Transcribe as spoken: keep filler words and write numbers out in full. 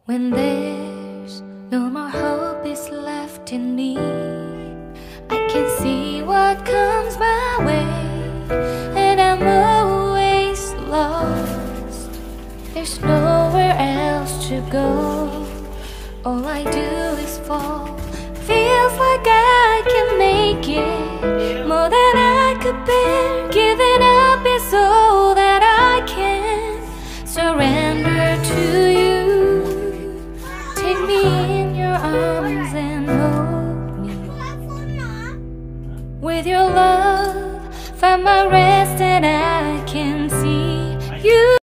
When there's no more hope is left in me, I can see what comes my way, and I'm always lost. There's nowhere else to go. All I do is fall. Feels like I can make it more than I could bear. Giving up is all that I can surrender to you. Take me in your arms and hold me. With your love, find my rest and I can see you.